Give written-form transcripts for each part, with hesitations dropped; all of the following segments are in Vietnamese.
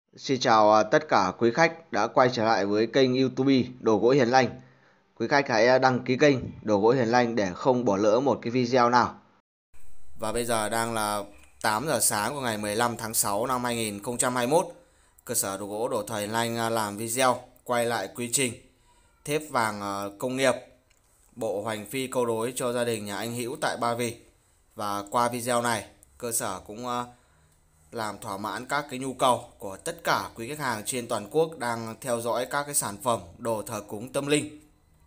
Xin chào tất cả quý khách đã quay trở lại với kênh YouTube Đồ Gỗ Hiền Lành. Quý khách hãy đăng ký kênh Đồ Gỗ Hiền Lành để không bỏ lỡ một cái video nào. Và bây giờ đang là 8 giờ sáng của ngày 15 tháng 6 năm 2021. Cơ sở đồ gỗ Đồ Thời Hiền Lành làm video quay lại quy trình thép vàng công nghiệp bộ hoành phi câu đối cho gia đình nhà anh Hữu tại Ba Vì. Và qua video này, cơ sở cũng làm thỏa mãn các cái nhu cầu của tất cả quý khách hàng trên toàn quốc đang theo dõi các cái sản phẩm đồ thờ cúng tâm linh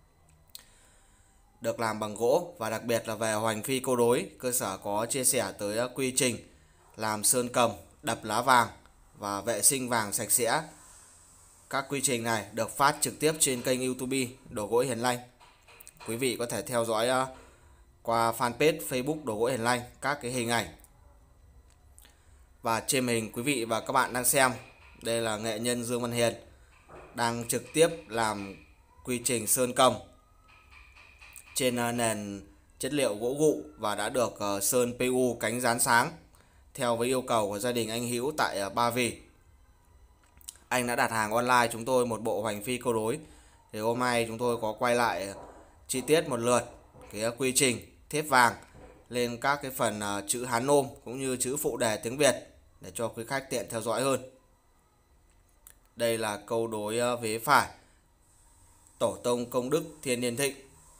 được làm bằng gỗ, và đặc biệt là về hoành phi câu đối. Cơ sở có chia sẻ tới quy trình làm sơn cầm, đập lá vàng và vệ sinh vàng sạch sẽ. Các quy trình này được phát trực tiếp trên kênh YouTube Đồ Gỗ Hiền Lành. Quý vị có thể theo dõi qua fanpage Facebook Đồ Gỗ Hiền Lành các cái hình ảnh. Và trên hình quý vị và các bạn đang xem, đây là nghệ nhân Dương Văn Hiền đang trực tiếp làm quy trình sơn cầm trên nền chất liệu gỗ gụ và đã được sơn PU cánh dán sáng theo với yêu cầu của gia đình anh Hữu tại Ba Vì. Anh đã đặt hàng online chúng tôi một bộ hoành phi câu đối. Thì hôm nay chúng tôi có quay lại chi tiết một lượt cái quy trình thép vàng lên các cái phần chữ Hán Nôm cũng như chữ phụ đề tiếng Việt để cho quý khách tiện theo dõi hơn. Đây là câu đối vế phải Tổ tông công đức Thiên Niên Thịnh.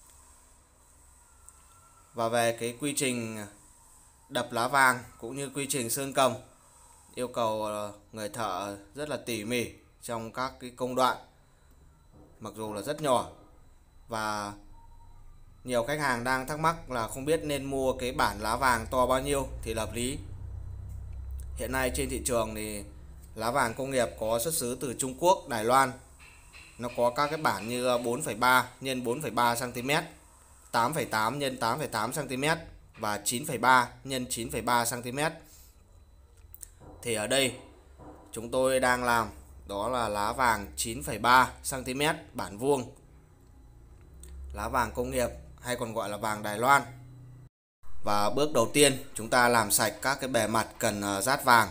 Và về cái quy trình đập lá vàng cũng như quy trình sơn cầm, yêu cầu người thợ rất là tỉ mỉ trong các cái công đoạn, mặc dù là rất nhỏ. Và nhiều khách hàng đang thắc mắc là không biết nên mua cái bản lá vàng to bao nhiêu thì hợp lý. Hiện nay trên thị trường thì lá vàng công nghiệp có xuất xứ từ Trung Quốc, Đài Loan. Nó có các cái bản như 4,3 x 4,3 cm, 8,8 x 8,8 cm và 9,3 x 9,3 cm. Thì ở đây chúng tôi đang làm đó là lá vàng 9,3 cm bản vuông, lá vàng công nghiệp hay còn gọi là vàng Đài Loan. Và bước đầu tiên chúng ta làm sạch các cái bề mặt cần dát vàng.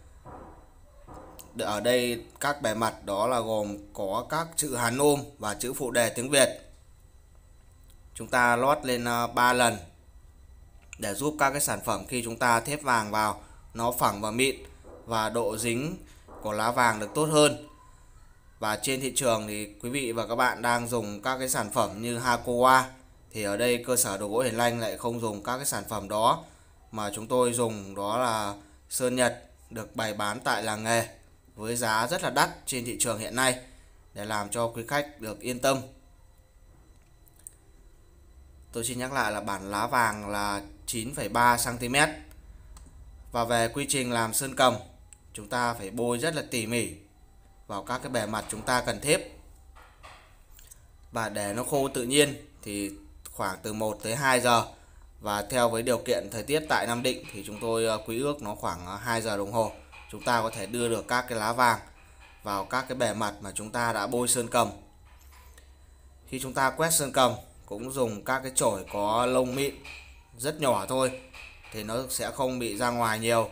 Ở đây các bề mặt đó là gồm có các chữ Hán Nôm và chữ phụ đề tiếng Việt. Chúng ta lót lên 3 lần để giúp các cái sản phẩm khi chúng ta thép vàng vào nó phẳng và mịn và độ dính của lá vàng được tốt hơn. Và trên thị trường thì quý vị và các bạn đang dùng các cái sản phẩm như Hakowa, thì ở đây cơ sở đồ gỗ Hiền Lành lại không dùng các cái sản phẩm đó, mà chúng tôi dùng đó là sơn Nhật được bày bán tại làng nghề với giá rất là đắt trên thị trường hiện nay để làm cho quý khách được yên tâm. Tôi xin nhắc lại là bản lá vàng là 9,3 cm. Và về quy trình làm sơn cầm, chúng ta phải bôi rất là tỉ mỉ vào các cái bề mặt chúng ta cần thép. Và để nó khô tự nhiên thì khoảng từ 1 tới 2 giờ. Và theo với điều kiện thời tiết tại Nam Định thì chúng tôi quý ước nó khoảng 2 giờ đồng hồ. Chúng ta có thể đưa được các cái lá vàng vào các cái bề mặt mà chúng ta đã bôi sơn cầm. Khi chúng ta quét sơn cầm cũng dùng các cái chổi có lông mịn rất nhỏ thôi, thì nó sẽ không bị ra ngoài nhiều.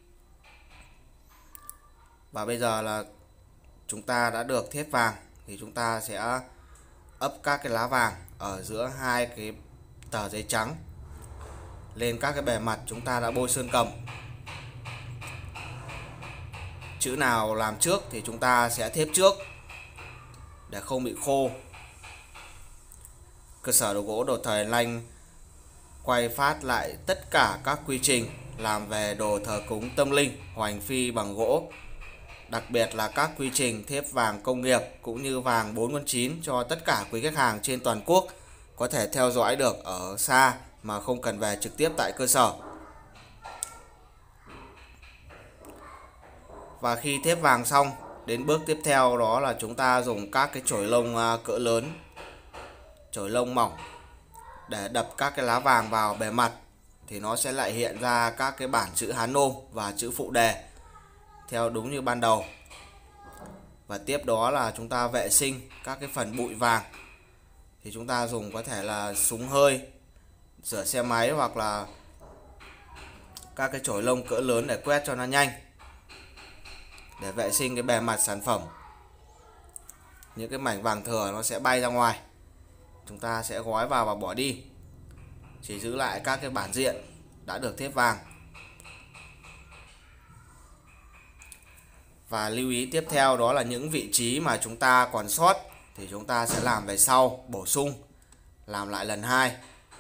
Và bây giờ là chúng ta đã được thép vàng thì chúng ta sẽ ấp các cái lá vàng ở giữa hai cái tờ giấy trắng lên các cái bề mặt chúng ta đã bôi sơn cầm. Chữ nào làm trước thì chúng ta sẽ thép trước để không bị khô. Cơ sở đồ gỗ Đồ Thời Hiền Lành quay phát lại tất cả các quy trình làm về đồ thờ cúng tâm linh hoành phi bằng gỗ, đặc biệt là các quy trình thép vàng công nghiệp cũng như vàng 4/9 cho tất cả quý khách hàng trên toàn quốc có thể theo dõi được ở xa mà không cần về trực tiếp tại cơ sở. Và khi thép vàng xong, đến bước tiếp theo đó là chúng ta dùng các cái chổi lông cỡ lớn, chổi lông mỏng để đập các cái lá vàng vào bề mặt, thì nó sẽ lại hiện ra các cái bản chữ Hán Nôm và chữ phụ đề theo đúng như ban đầu. Và tiếp đó là chúng ta vệ sinh các cái phần bụi vàng, thì chúng ta dùng có thể là súng hơi, rửa xe máy hoặc là các cái chổi lông cỡ lớn để quét cho nó nhanh. để vệ sinh cái bề mặt sản phẩm. Những cái mảnh vàng thừa nó sẽ bay ra ngoài. Chúng ta sẽ gói vào và bỏ đi. Chỉ giữ lại các cái bản diện đã được thép vàng. Và lưu ý tiếp theo đó là những vị trí mà chúng ta còn sót thì chúng ta sẽ làm về sau, bổ sung, làm lại lần 2.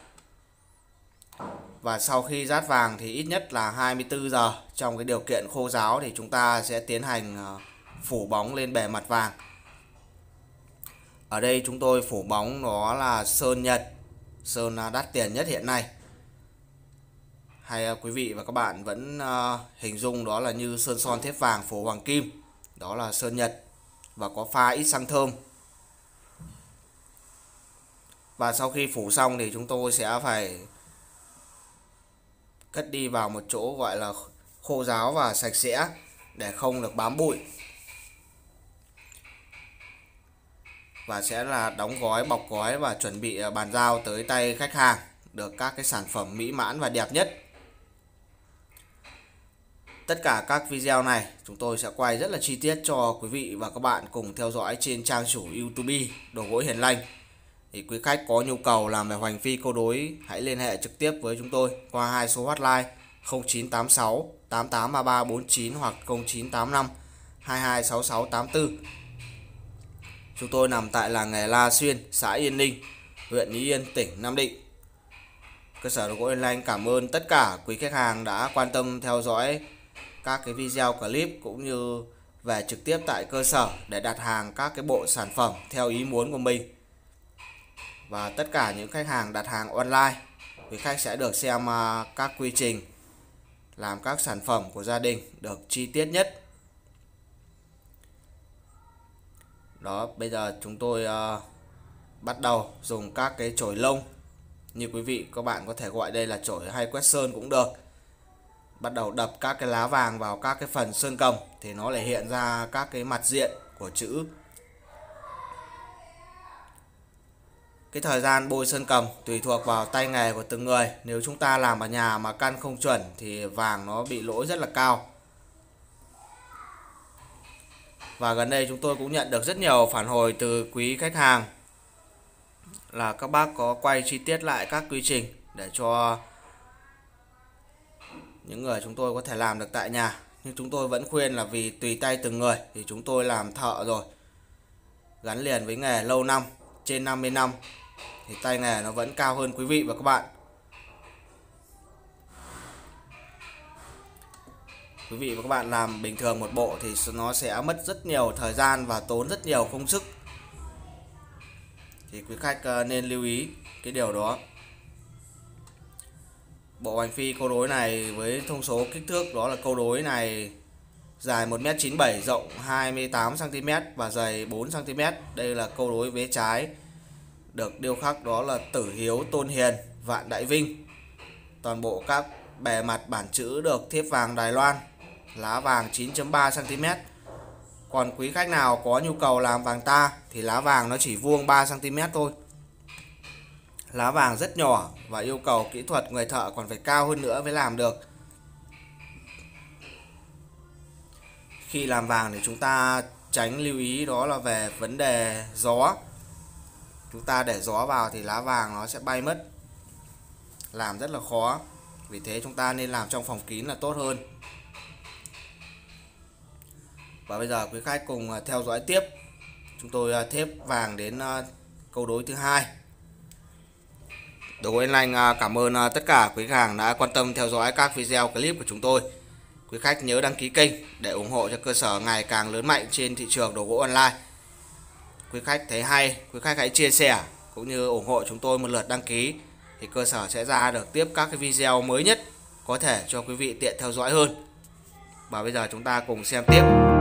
Và sau khi rát vàng thì ít nhất là 24 giờ trong cái điều kiện khô ráo thì chúng ta sẽ tiến hành phủ bóng lên bề mặt vàng. Ở đây chúng tôi phủ bóng đó là sơn Nhật, sơn đắt tiền nhất hiện nay. Hay quý vị và các bạn vẫn hình dung đó là như sơn son thép vàng phủ hoàng kim. Đó là sơn Nhật và có pha ít xăng thơm. Và sau khi phủ xong thì chúng tôi sẽ phải cất đi vào một chỗ gọi là khô ráo và sạch sẽ để không được bám bụi. Và sẽ là đóng gói, bọc gói và chuẩn bị bàn giao tới tay khách hàng được các cái sản phẩm mỹ mãn và đẹp nhất. Tất cả các video này chúng tôi sẽ quay rất là chi tiết cho quý vị và các bạn cùng theo dõi trên trang chủ YouTube Đồ Gỗ Hiền Lành. Thì quý khách có nhu cầu làm về hoành phi câu đối hãy liên hệ trực tiếp với chúng tôi qua 2 số hotline 0986 883349 hoặc 0985 226684. Chúng tôi nằm tại làng nghề La Xuyên, xã Yên Ninh, huyện Ý Yên, tỉnh Nam Định. Cơ sở Đồ Gỗ Hiền Lành cảm ơn tất cả quý khách hàng đã quan tâm theo dõi các cái video clip cũng như về trực tiếp tại cơ sở để đặt hàng các cái bộ sản phẩm theo ý muốn của mình. Và tất cả những khách hàng đặt hàng online, quý khách sẽ được xem các quy trình làm các sản phẩm của gia đình được chi tiết nhất. Đó, bây giờ chúng tôi bắt đầu dùng các cái chổi lông. Như quý vị các bạn có thể gọi đây là chổi hay quét sơn cũng được. Bắt đầu đập các cái lá vàng vào các cái phần sơn cầm thì nó lại hiện ra các cái mặt diện của chữ. Cái thời gian bôi sơn cầm tùy thuộc vào tay nghề của từng người. Nếu chúng ta làm ở nhà mà căn không chuẩn thì vàng nó bị lỗi rất là cao. Và gần đây chúng tôi cũng nhận được rất nhiều phản hồi từ quý khách hàng là các bác có quay chi tiết lại các quy trình để cho những người chúng tôi có thể làm được tại nhà. Nhưng chúng tôi vẫn khuyên là vì tùy tay từng người, thì chúng tôi làm thợ rồi, gắn liền với nghề lâu năm, trên 50 năm, thì tay nghề nó vẫn cao hơn quý vị và các bạn. Quý vị và các bạn làm bình thường một bộ thì nó sẽ mất rất nhiều thời gian và tốn rất nhiều công sức. Thì quý khách nên lưu ý cái điều đó. Bộ hoành phi câu đối này với thông số kích thước đó là câu đối này dài 1m97, rộng 28cm và dày 4cm. Đây là câu đối vế trái được điêu khắc đó là Tử Hiếu Tôn Hiền Vạn Đại Vinh. Toàn bộ các bề mặt bản chữ được thép vàng Đài Loan, lá vàng 9.3cm. Còn quý khách nào có nhu cầu làm vàng ta thì lá vàng nó chỉ vuông 3cm thôi. Lá vàng rất nhỏ và yêu cầu kỹ thuật người thợ còn phải cao hơn nữa mới làm được. Khi làm vàng thì chúng ta tránh lưu ý đó là về vấn đề gió. Chúng ta để gió vào thì lá vàng nó sẽ bay mất, làm rất là khó. Vì thế chúng ta nên làm trong phòng kín là tốt hơn. Và bây giờ quý khách cùng theo dõi tiếp. Chúng tôi thép vàng đến câu đối thứ hai. Đồ Gỗ Hiền Lành cảm ơn tất cả quý khách hàng đã quan tâm theo dõi các video clip của chúng tôi. Quý khách nhớ đăng ký kênh để ủng hộ cho cơ sở ngày càng lớn mạnh trên thị trường đồ gỗ online. Quý khách thấy hay, quý khách hãy chia sẻ cũng như ủng hộ chúng tôi một lượt đăng ký thì cơ sở sẽ ra được tiếp các cái video mới nhất có thể cho quý vị tiện theo dõi hơn. Và bây giờ chúng ta cùng xem tiếp.